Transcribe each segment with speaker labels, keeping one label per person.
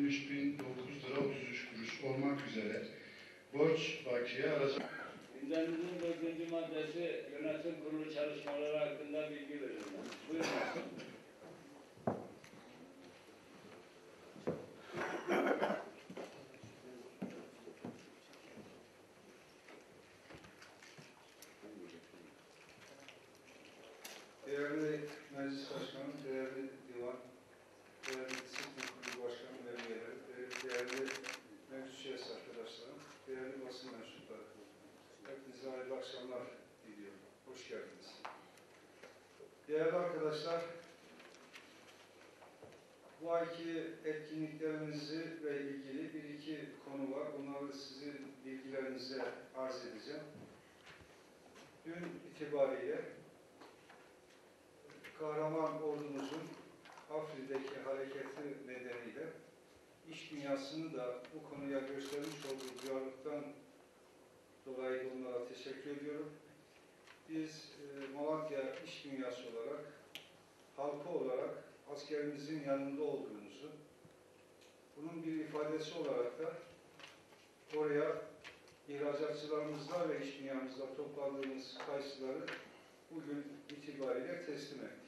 Speaker 1: 23.009 lira 33 kuruş olmak üzere borç bakiye alacak.
Speaker 2: Gündemimizin 4. maddesi yönetim kurulu çalışmaları hakkında bilgi verilmez. Buyurun.
Speaker 3: Değerli Meclis Başkanım, değerli Divan, değerli Disiplin Kurulu Başkanım ve üyeleri, değerli meclis üyesi arkadaşlarım, değerli basın mensupları, hepinize hayırlı akşamlar diliyorum. Hoş geldiniz. Değerli arkadaşlar, bu ayki etkinliklerimizle ilgili bir iki konu var. Bunları sizin bilgilerinize arz edeceğim. Dün itibariyle kahraman ordumuzun Afrin'deki hareketi nedeniyle iş dünyasının da bu konuya göstermiş olduğu duyarlılıktan dolayı onlara teşekkür ediyorum. Biz Malatya iş dünyası olarak, halkı olarak askerimizin yanında olduğumuzu, bunun bir ifadesi olarak da oraya ihracatçılarımızla ve iş dünyamızla topladığımız kayısıları bugün itibariyle teslim ettik.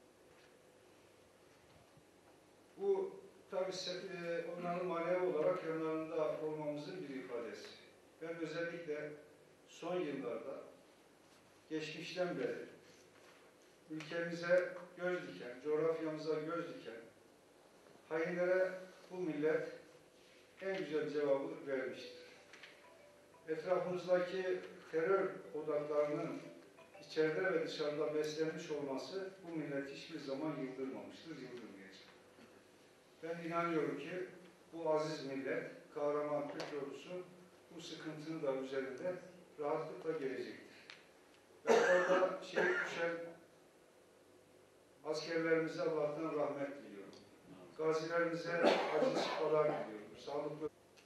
Speaker 3: Bu tabi onların manevi olarak yanlarında olmamızın bir ifadesi. Ben özellikle son yıllarda, geçmişten beri ülkemize göz diken, coğrafyamıza göz diken hainlere bu millet en güzel cevabı vermiştir. Etrafımızdaki terör odaklarının içeride ve dışarıda beslenmiş olması bu millet hiçbir zaman yıldırmamıştır, yıldırmayacak. Ben inanıyorum ki bu aziz millet, kahraman Türk ordusu bu sıkıntının da üzerinde rahatlıkla gelecektir. Ben orada şehit düşen askerlerimize Allah'tan rahmet diliyorum. Gazilerimize acı şifalar diliyorum. Sağlıklı.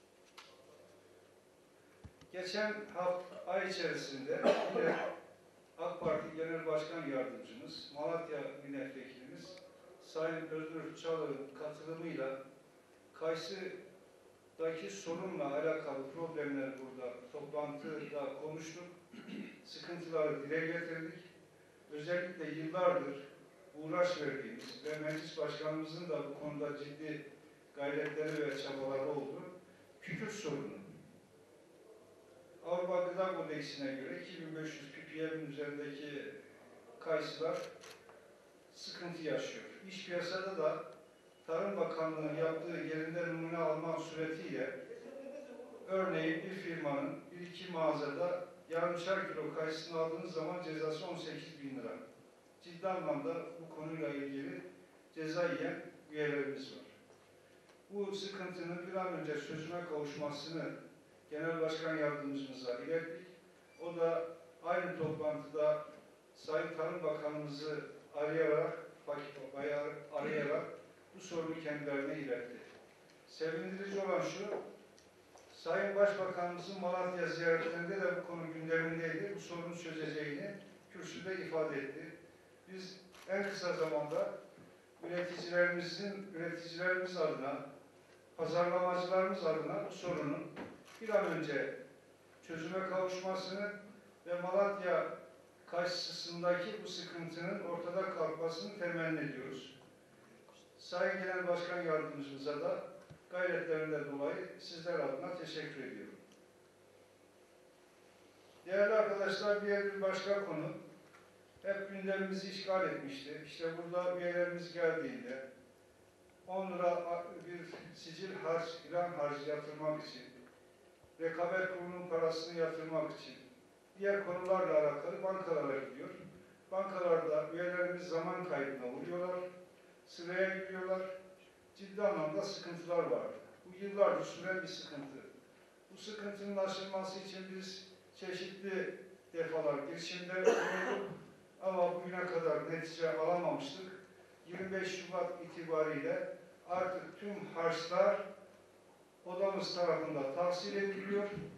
Speaker 3: Geçen ay içerisinde yine AK Parti Genel Başkan Yardımcımız, Malatya Milletvekilimiz Sayın Özgür Çalık'ın katılımıyla Kayısı'daki sorunla alakalı problemler burada toplantıda konuştuk. Sıkıntıları dile getirdik. Özellikle yıllardır uğraş verdiğimiz ve Meclis Başkanımızın da bu konuda ciddi gayretleri ve çabaları oldu. Kükürt sorunu. Avrupa Gıda Kodeksine göre 2500 ppm'in üzerindeki kayısılar sıkıntı yaşıyor. İş piyasada da Tarım Bakanlığı'nın yaptığı yerinde numune alma suretiyle örneğin bir firmanın bir iki mağazada yarımşar kilo kayısını aldığınız zaman cezası 18.000 lira. Ciddi anlamda bu konuyla ilgili ceza yiyen üyelerimiz var. Bu sıkıntının bir an önce çözüme kavuşmasını Genel Başkan Yardımcımıza ilettik. O da aynı toplantıda Sayın Tarım Bakanımızı arayarak bu sorunu kendilerine iletti. Sevindirici olan şu, Sayın Başbakanımızın Malatya ziyaretlerinde de bu konu gündemindeydi. Bu sorunu çözeceğini kürsüde ifade etti. Biz en kısa zamanda üreticilerimiz adına, pazarlamacılarımız adına bu sorunun bir an önce çözüme kavuşmasını ve Malatya karşısındaki bu sıkıntının ortada kalkmasını temenni ediyoruz. Sayın Genel Başkan Yardımcımıza da gayretlerinden dolayı sizler adına teşekkür ediyorum. Değerli arkadaşlar, bir başka konu hep gündemimizi işgal etmişti. İşte burada üyelerimiz geldiğinde 10 lira bir sicil harç, ilan harcı yatırmak için, rekabet kurulunun parasını yatırmak için diğer konularla alakalı bankalara gidiyor. Bankalarda üyelerimiz zaman kaybına uğruyorlar, sıraya giriyorlar. Ciddi anlamda sıkıntılar var. Bu yıllardır süren bir sıkıntı. Bu sıkıntının aşılması için biz çeşitli defalar girişimde bulunduk ama bugüne kadar netice alamamıştık. 25 Şubat itibariyle artık tüm harçlar odamız tarafından tahsil ediliyor.